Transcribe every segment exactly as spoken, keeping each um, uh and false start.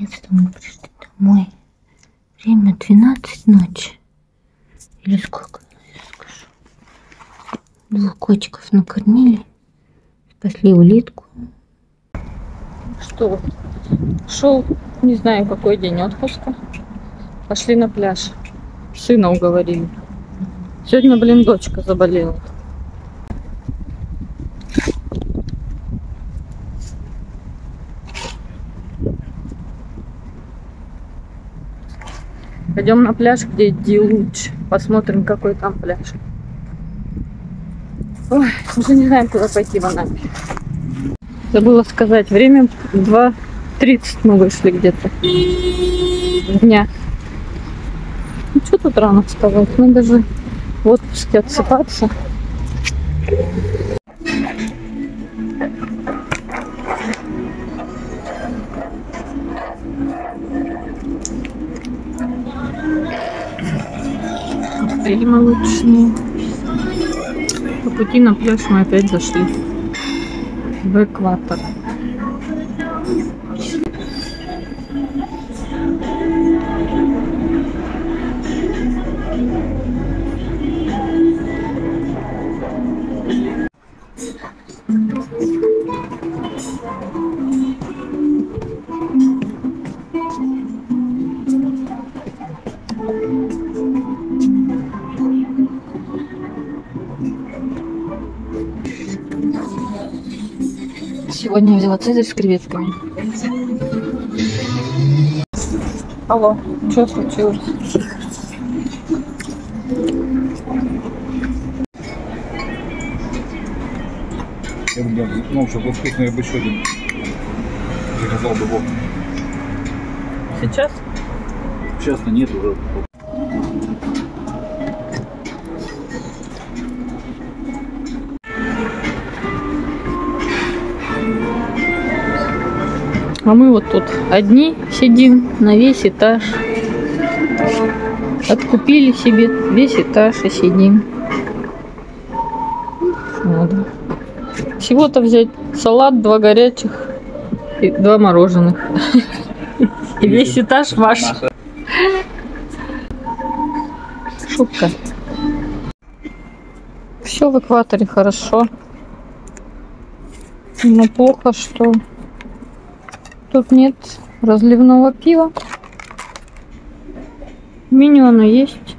Наконец-то мы пришли домой. Время двенадцать ночи. Или сколько? Я скажу. Двух котиков накормили. Спасли улитку. Что? Шел, не знаю, какой день отпуска. Пошли на пляж. Сына уговорили. Сегодня, блин, дочка заболела. Пойдем на пляж, где Дилуч. Посмотрим, какой там пляж. Ой, уже не знаем, куда пойти в Анапе. Забыла сказать, время два тридцать мы вышли где-то дня. Ну что тут рано вставать? Надо же в отпуске отсыпаться. Коктейли молочные. По пути на пляж мы опять зашли в Экватор. Сегодня взяла цезарь с креветками. Алло, что случилось? Я бы, ну, чтобы был вкусный, я бы еще один заказал бы его. Сейчас? Сейчас-то нет уже. А мы вот тут одни сидим на весь этаж. Откупили себе весь этаж и сидим. Надо. Всего-то взять салат, два горячих и два мороженых. И весь этаж ваш. Шутка. Все в Экваторе хорошо. Но плохо, что тут нет разливного пива. В меню оно есть,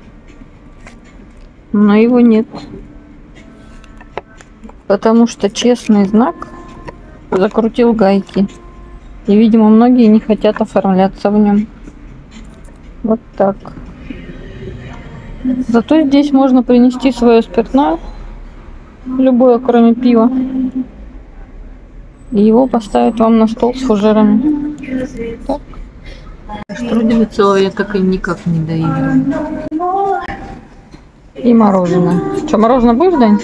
но его нет. Потому что честный знак закрутил гайки. И, видимо, многие не хотят оформляться в нем. Вот так. Зато здесь можно принести свое спиртное. Любое, кроме пива. И его поставят вам на стол с фужерами. Так. Штруделя целого я так и никак не доела. И мороженое. Что, мороженое будешь, Дань?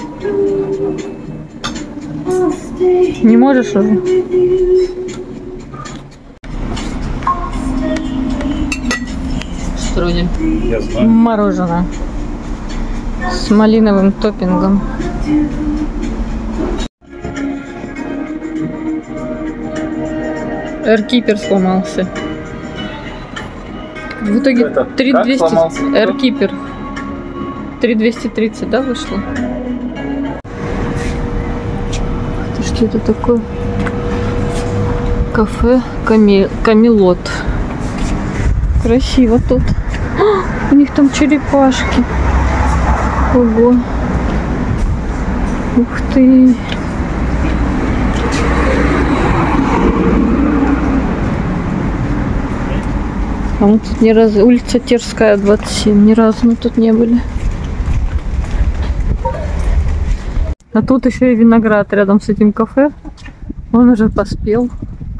Не можешь уже? Штрудель. Я знаю. Мороженое. С малиновым топпингом. Эркипер сломался. В итоге три двести. Эркипер. три двести тридцать, да, вышло? Это что это такое? Кафе Ками... Камелот. Красиво тут. А, у них там черепашки. Ого. Ух ты. А мы тут ни разу... Улица Терская, двадцать семь. Ни разу мы тут не были. А тут еще и виноград рядом с этим кафе. Он уже поспел.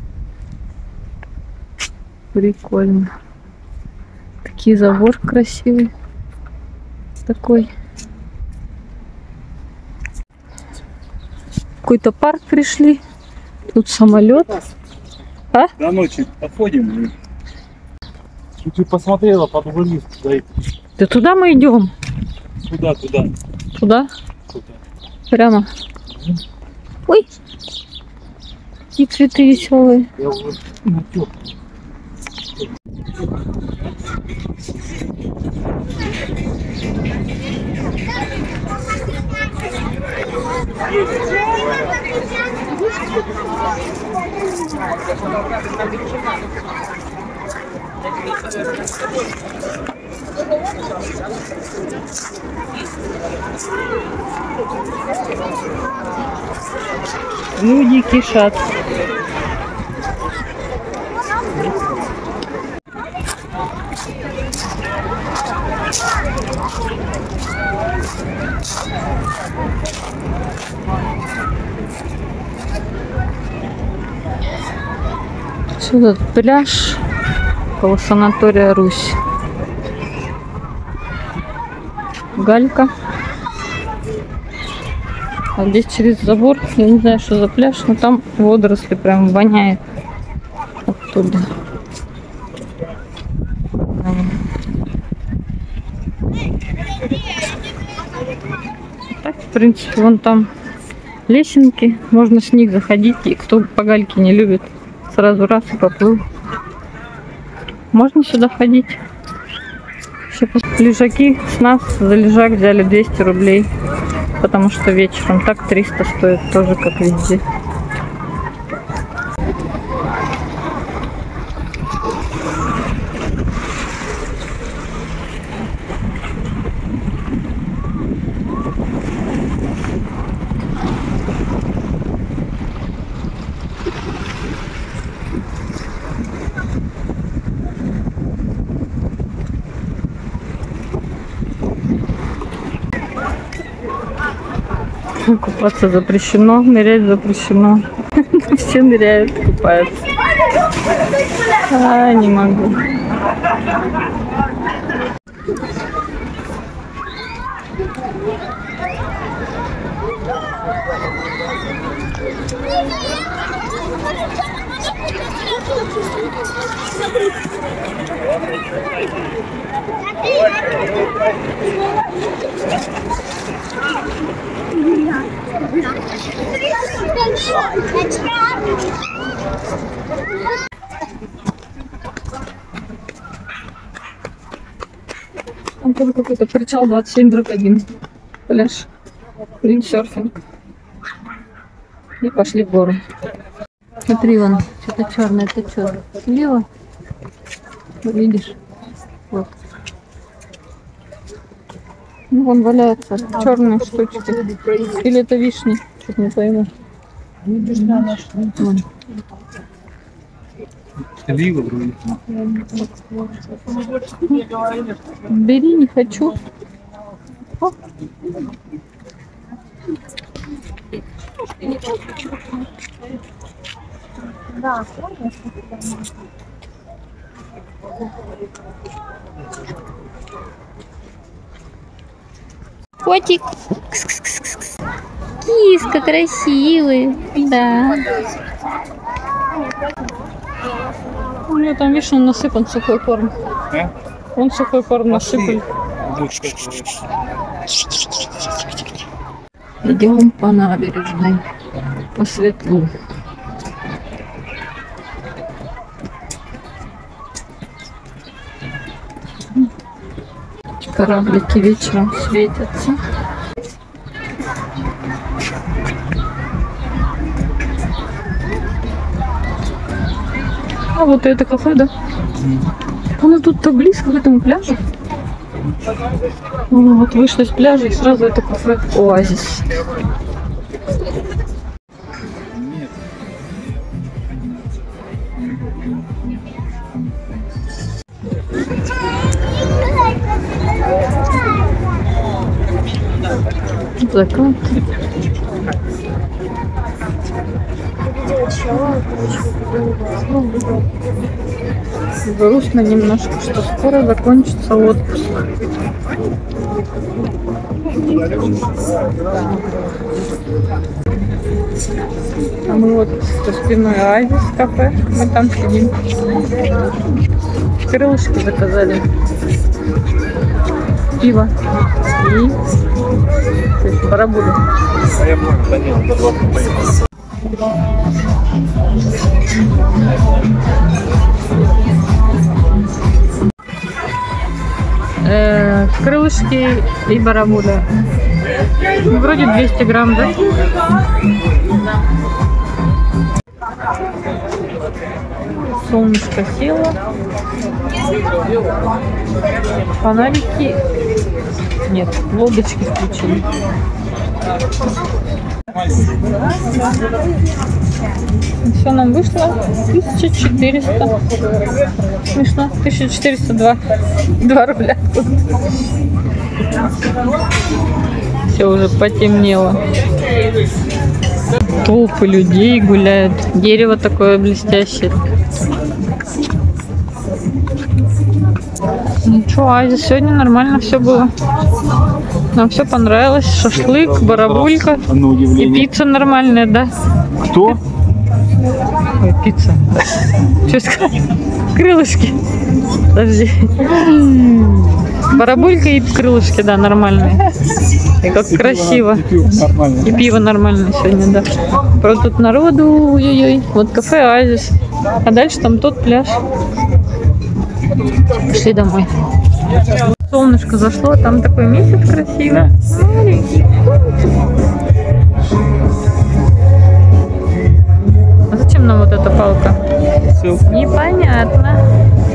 Прикольно. Такие забор красивый. Такой. Какой-то парк пришли. Тут самолет. А? До ночи походим. Ты посмотрела под углы. Да туда мы идем. Туда, туда. Туда? Туда. Прямо. Ой. Какие цветы веселые. Я уже натёр. Люди кишат. Сюда пляж около санатория Русь. Галька. А здесь через забор, я не знаю, что за пляж, но там водоросли прям воняет оттуда. Так, в принципе, вон там лесенки, можно с них заходить, и кто по гальке не любит, сразу раз и поплыл. Можно сюда ходить. Лежаки с нас за лежак взяли двести рублей, потому что вечером так триста стоит, тоже как везде. Купаться запрещено, нырять запрещено. Все ныряют, купаются. А, не могу. Там тоже какой-то причал двадцать семь дробь один. Пляж. Виндсерфинг. И пошли в гору. Смотри, вон, что-то черное. Это что? Слева? Видишь? Вот. Ну, вон валяются черные штучки. Или это вишни? Что-то не пойму. Вон. Бери, не хочу. О. Да, котик. Киска красивый. Да. У меня там, видишь, он насыпан сухой корм. А? Он сухой корм насыпан. Идем по набережной, по светлу. Кораблики вечером светятся. А вот это кафе, да? Оно тут-то близко к этому пляжу. Ну, вот вышли с пляжа и сразу это кафе Оазис. Закат. Грустно немножко, что скоро закончится отпуск. А мы вот за спиной Оазис кафе, мы там сидим. Крылышки заказали. Пиво и барабулю. крылышки и барабуля. Вроде двести грамм, да? Солнышко село. Фонарики. Нет, лодочки включены. Все нам вышло тысяча четыреста. Смешно. тысяча четыреста два. два рубля. Все уже потемнело. Толпы людей гуляют. Дерево такое блестящее. Ну что, Азия, сегодня нормально все было. Нам все понравилось. Шашлык, барабулька. И пицца нормальная, да? Кто? Ой, пицца. Что сказать? Крылышки. Подожди. Барабулька и крылышки, да, нормальные. И как красиво. И пиво нормальное сегодня, да. Правда, тут народу, ой-ой-ой. Вот кафе Оазис. А дальше там тот пляж. Пошли домой. Солнышко зашло, там такой месяц красивый. Маленький. А зачем нам вот эта палка? Непонятно.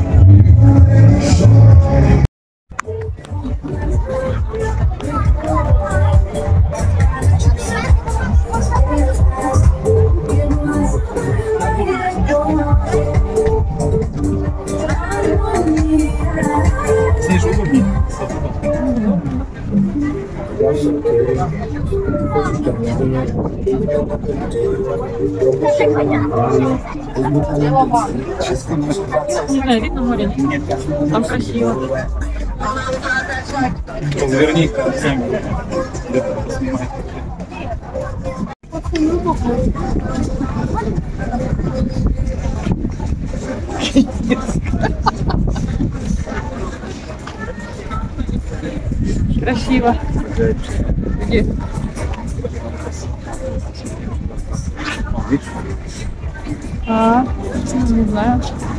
Не знаю, видно море? Там красиво. Разверни Красиво. Где? А, не знаю.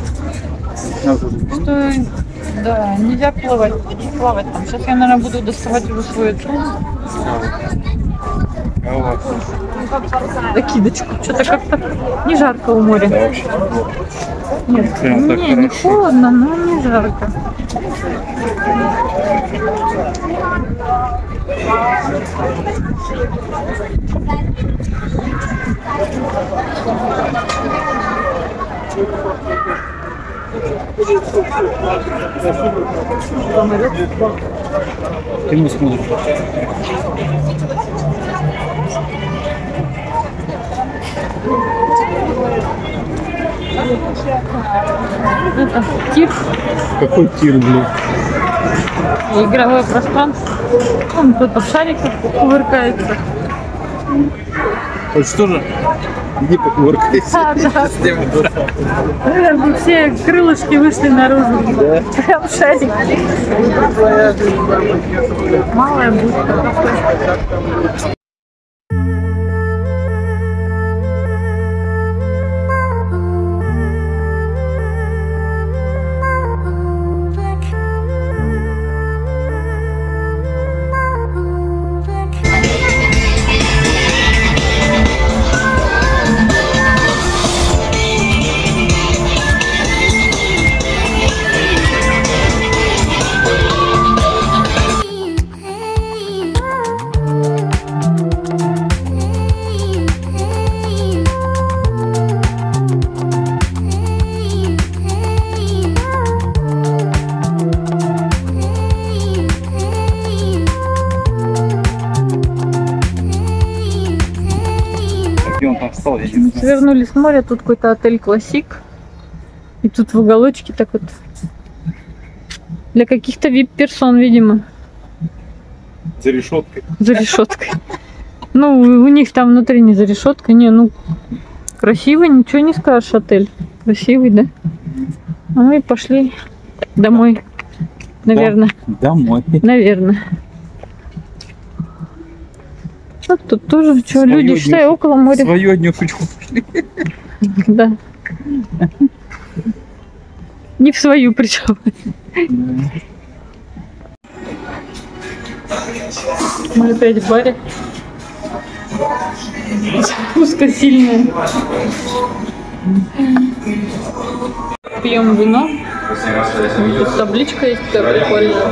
Что, да, нельзя плавать, плавать там. Сейчас я, наверное, буду доставать уже свою закидочку. Что-то как-то не жарко у моря. Да, вообще. Нет, Прям так не, не холодно, но не жарко. Ты не смотришь. Это тир. Какой тир, блин? Игровое пространство. Он кто-то в шариках кувыркается. Вот что же? Иди покувыркайся. А, да. Все крылышки вышли наружу. Да? Прям шарик. Малая будка. Он там встал, я не знаю. Свернули с моря, тут какой-то отель Классик. И тут в уголочке так вот. Для каких-то вип-персон, видимо. За решеткой. За решеткой. Ну, у них там внутри не за решеткой. Не, ну, красивый, ничего не скажешь, отель. Красивый, да? А мы пошли домой. Наверное. Да, домой. Наверное. Вот тут тоже, что, люди, днюху. считай, около моря. Свое днюхочку пошли. Да. Не в свою причем. Мы опять в баре. Закуска сильная. Пьем вино. Тут табличка есть такая прикольная.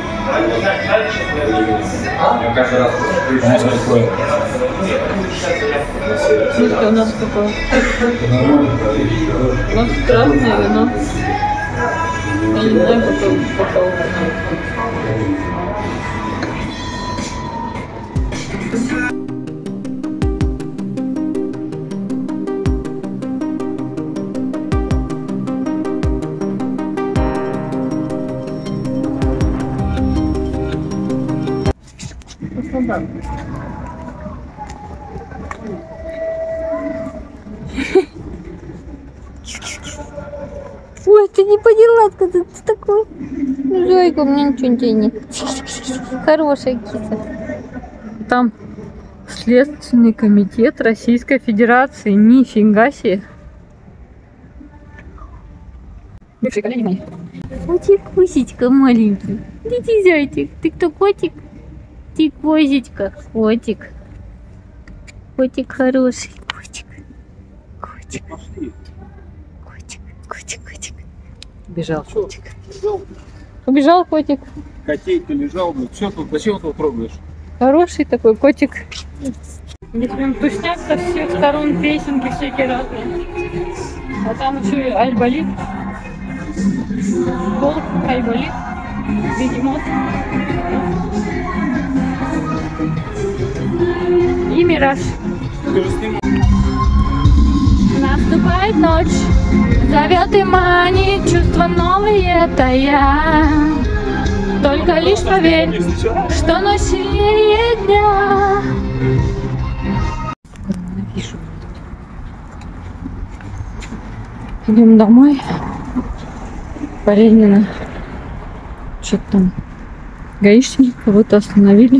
Смотри, у нас какое? У нас красное вино. Я не знаю, какое какого вина. Ой, ты не поняла, кто ты такой. Ну, Зойка, у меня ничего не тянет. Хорошая киса. Там Следственный комитет Российской Федерации. Нифига себе. Бывшие колени мои. Котик, кусечка маленький. Иди, зайчик. Ты кто, котик? Ты козечка. Котик. Котик хороший. Котик. Котик. Котик. Котик, котик. Бежал котик. Убежал котик. Котейка лежал, блядь. Что тут, зачем ты его трогаешь? Хороший такой котик. Здесь прям тусняк со всех сторон, песенки всякие разные. А там еще и Айболит. Волк, Айболит, бегемот. И Мираж. Наступает ночь, зовет и манит, чувства новые, это я. Только лишь поверь, что ночь сильнее дня. Напишу. Идем домой. По Ленина. Что-то там. Гаишники кого-то остановили.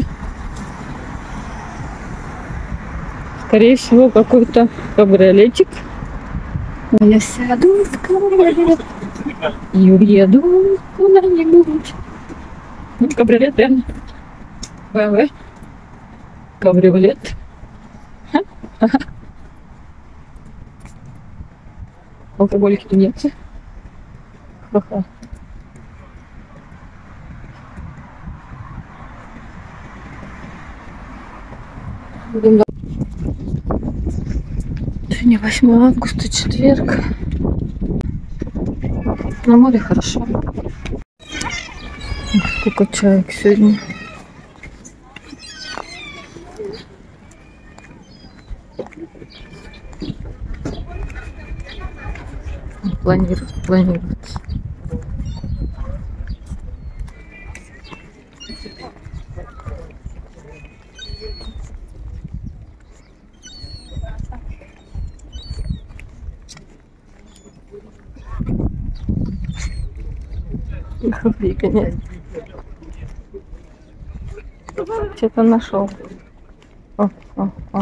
Скорее всего, какой-то кабриолетик. А я сяду в кабриолет и уеду куда-нибудь. Ну, кабриолет, реально. БМВ. Кабриолет. Алкоголики-то нет. Ха-ха. Будем... Сегодня восьмое августа, четверг. На море хорошо. Сколько чаек сегодня. Планируют, планируют. Хрупика нет. Что-то нашел. О, о, о.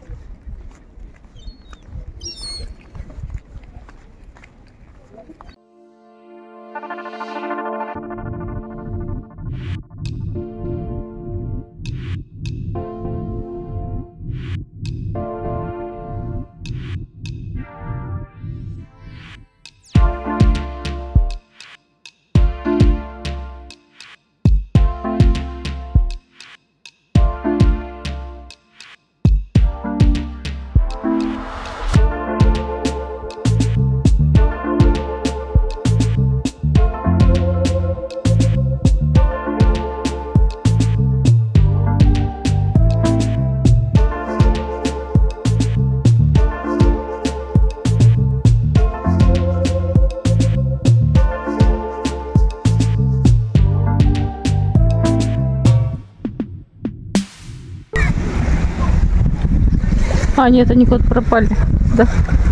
А, нет, они куда-то пропали. Да.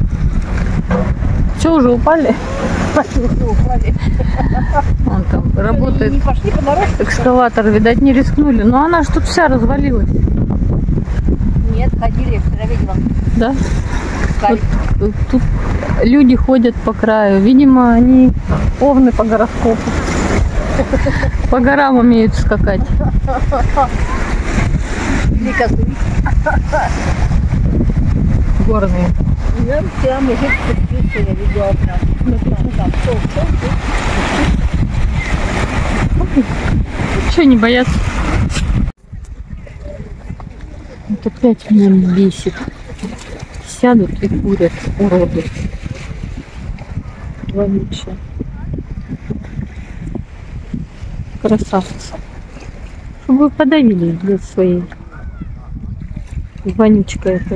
Все, уже упали? Упали. Он там работает. Не пошли по дороге? Экскаватор, видать, не рискнули. Но она ж тут вся развалилась. Нет, ходили, я вчера видела. Да? Вот, тут люди ходят по краю. Видимо, они овны по гороскопу. По горам умеют скакать. Не козы. Горные. Я прям уже спустился, я видела прям. Ну, там, там, шел, шел, Че не боятся? Вот опять меня бесит. Сядут и курят, уроды. Вонючие. Красавцы. Чтобы вы подавились, блядь, своей вонючкой этой.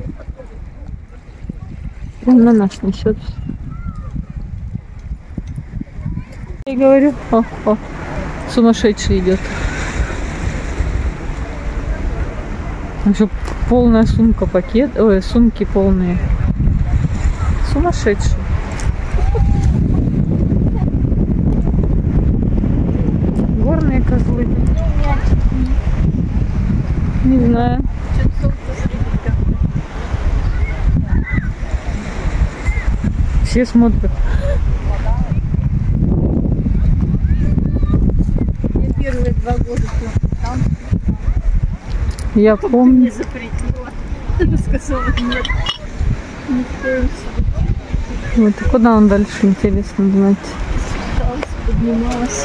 Прям на нас несет. Я говорю, о, о, сумасшедший идет. Еще полная сумка, пакет, ой, сумки полные. Сумасшедший. Горные козлы. Не знаю. Все смотрят. Я первые два года там. Я Ты помню. мне запретила. Ты сказала нет. Не в коем случае. Вот и куда он дальше, интересно знать. Спускалась, поднималась.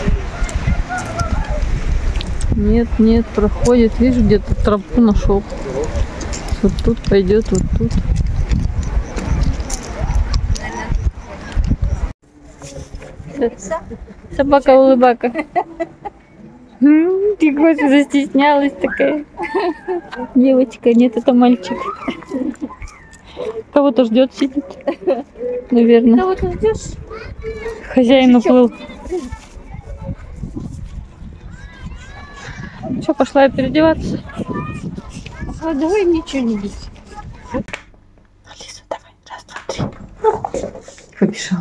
Нет, нет, проходит. Видишь, где-то тропу нашел. Вот тут пойдет, вот тут. Собака-улыбака. Ты, Гоша, застеснялась такая. Девочка, нет, это мальчик. Кого-то ждет, сидит. Наверное. Кого-то ждешь? Хозяин уплыл. Что, пошла я переодеваться? А давай ничего не бить. Алиса, давай, раз, два, три. Побежал.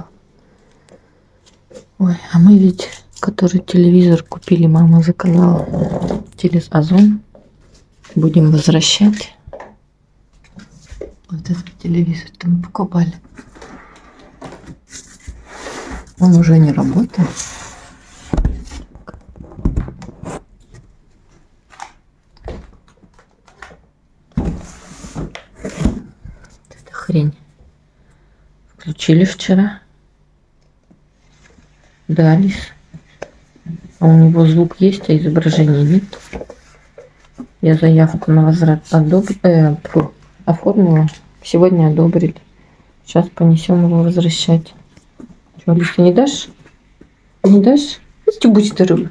Ой, а мы ведь, который телевизор купили, мама заказала через Озон. Будем возвращать. Вот этот телевизор-то мы покупали. Он уже не работает. Это хрень. Включили вчера. Да, Алис. А у него звук есть, а изображения нет. Я заявку на возврат одоб... э, фу, оформила. Сегодня одобрили. Сейчас понесем его возвращать. Что, Алис, ты не дашь? Не дашь? Ты будь здорова.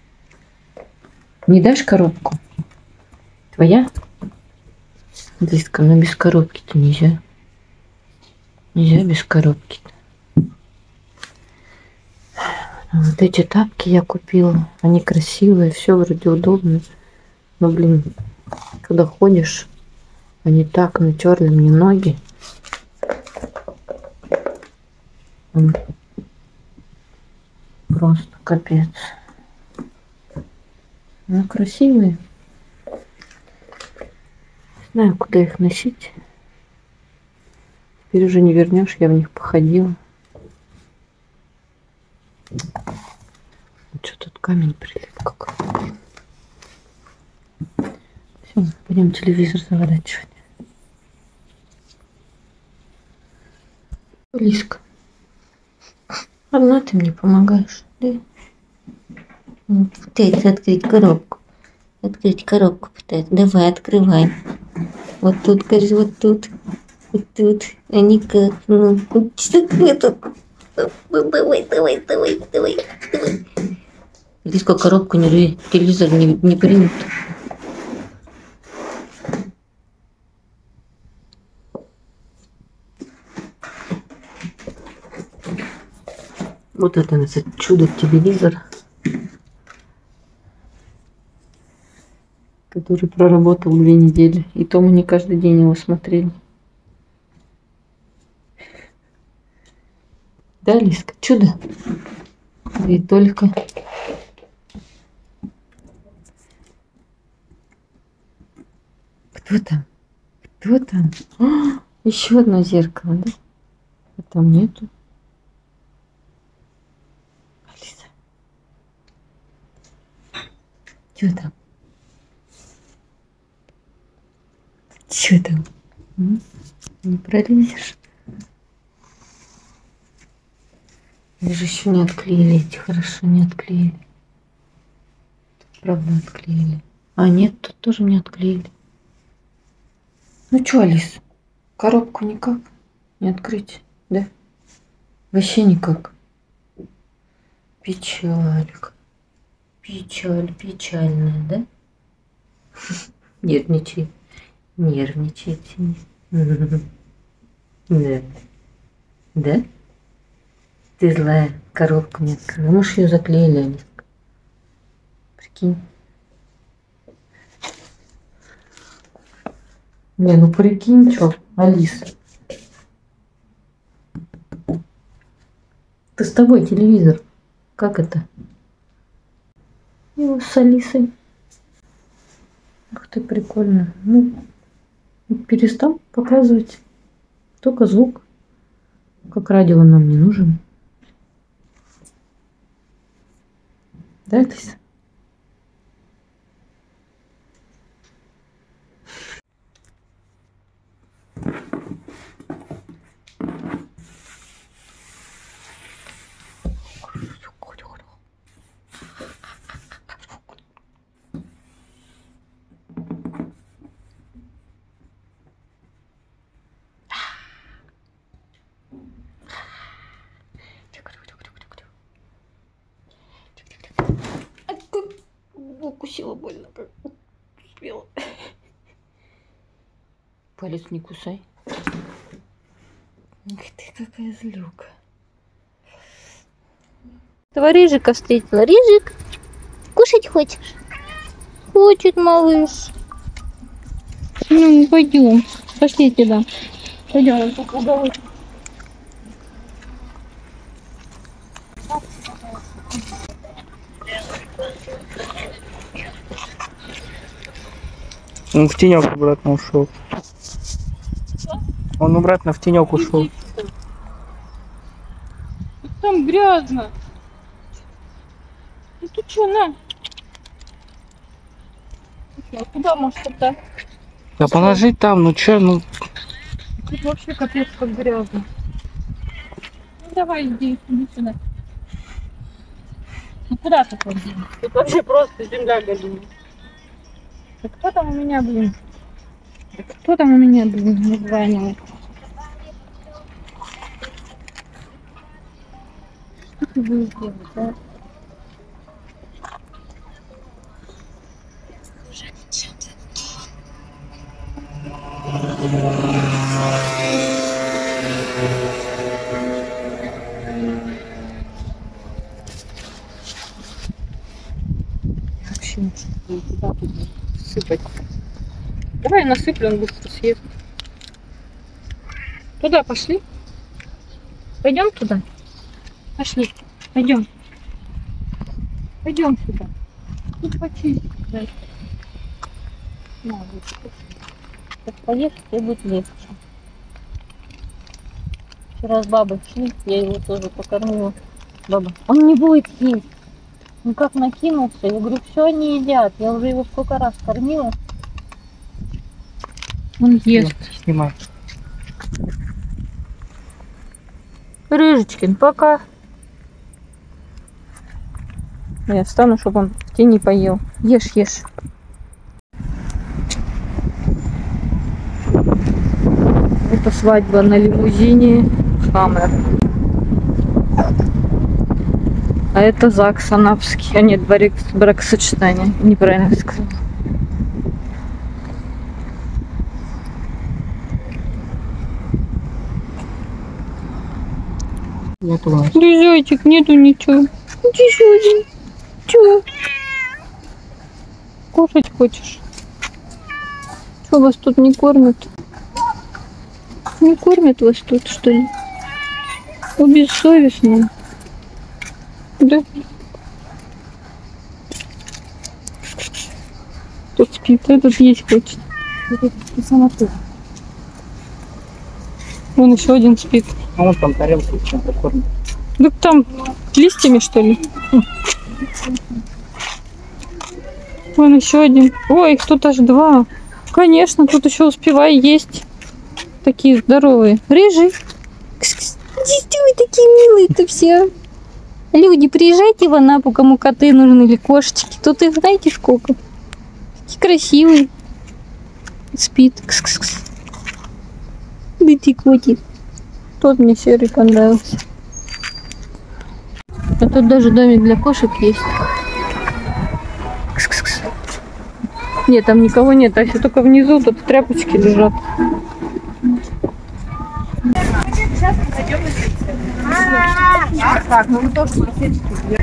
Не дашь коробку? Твоя? Лиска, ну без коробки-то нельзя. Нельзя без коробки-то. Вот эти тапки я купила. Они красивые, все вроде удобно. Но, блин, когда ходишь, они так натерли мне ноги. Просто капец. Ну, красивые. Не знаю, куда их носить. Теперь уже не вернешь, я в них походила. Что тут камень прилип какой-то. Все, будем телевизор заворачивать. Лиска, одна ты мне помогаешь, да? Пытается открыть коробку. Открыть коробку пытается. Давай, открывай. Вот тут, кажется, вот тут. Вот тут. А никак. Ну, что такое тут? Давай, давай, давай, давай, давай. Лиска, коробку не рви, телевизор не, не примет. Вот это, это чудо-телевизор, который проработал две недели. И то мы не каждый день его смотрели. Да, Лиска, чудо? И только... Кто там? Кто там? А, еще одно зеркало, да? А там нету. Алиса. Что там? Че там? М? Не пролезешь? Вы же еще не отклеили эти, хорошо не отклеили. Тут, правда, отклеили. А нет, тут тоже не отклеили. Ну что, Алис, коробку никак не открыть, да? Вообще никак. Печалька. Печаль, печальная, да? Нервничает. Нервничает. Да. Да? Ты злая, коробку не открыла. Может, ее заклеили, Алиска? Прикинь. Не, ну прикинь, что, Алиса. Ты с тобой телевизор. Как это? Его с Алисой. Ух ты, прикольно. Ну, перестал показывать. Только звук. Как радио нам не нужен. Да, Алиса? Укусила больно, как успела. Палец не кусай. Ух ты, какая злюка. Этого Рыжика встретила. Рыжик, кушать хочешь? Хочет малыш. Ну, пойдем. Пошли туда. Пойдем, тут уголок. Он в тенек обратно ушел. Он обратно в тенек ушел. Там грязно. Ну ты что, на? Ну, куда можешь тогда? Да положи там, ну че, ну. Тут вообще капец как грязно. Ну давай, иди, иди сюда. Ну куда ты ходишь? Тут вообще просто земля галимая. Да кто там у меня, блин? Да кто там у меня, блин, названивает? Что ты будешь делать, а? Вообще ничего, куда тут сыпать? Давай насыплю, он быстро съест. Туда пошли. Пойдем туда. Пошли. Пойдем. Пойдем сюда. Тут почистить. На, вот. Сейчас поешь, тебе будет легче. Вчера с бабой шли, я его тоже покормила. Баба, он не будет есть. Ну как накинулся, я говорю, все они едят. Я уже его сколько раз кормила. Он ест. Снимай. Рыжечкин, пока. Я встану, чтобы он в тени поел. Ешь, ешь. Это свадьба на лимузине Хаммер. А это ЗАГС Анапский. А нет, брак, бракосочетание. Неправильно сказала. Вот у вас. Зайчик, нету ничего. Иди сюда. Чего? Кушать хочешь? Что, вас тут не кормят? Не кормят вас тут, что ли? Вы бессовестные. Да? Тут спит, этот есть хочет. Ты сама ты. Вон еще один спит. А вон там тарелку чем-то кормит. Да там листьями, что ли? Вон еще один. Ой, их тут аж два. Конечно, тут еще успевай есть. Такие здоровые. Рыжий. Кс-кс. Здесь вы такие милые-то все. Люди, приезжайте в Анапу, кому коты нужны или кошечки. Тут их знаете сколько. Такие красивые. Спит. Кс-кс-кс. Да ты котик. Тот мне серый понравился. А тут даже домик для кошек есть. Кс-кс-кс. Нет, там никого нет, а еще только внизу тут тряпочки лежат. Так, ну мы тоже соседки.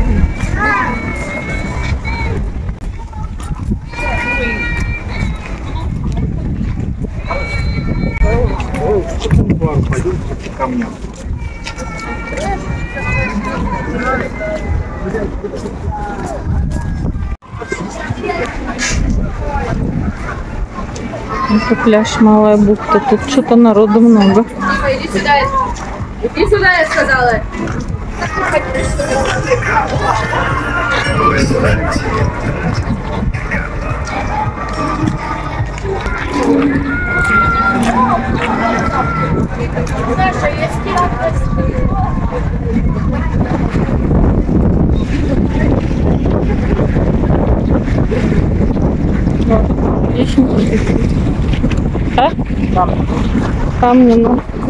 Пойдем к камням. Это пляж Малая бухта. Тут что-то народу много. Иди сюда. Иди сюда, я сказала. Есть? А? Камни, ну.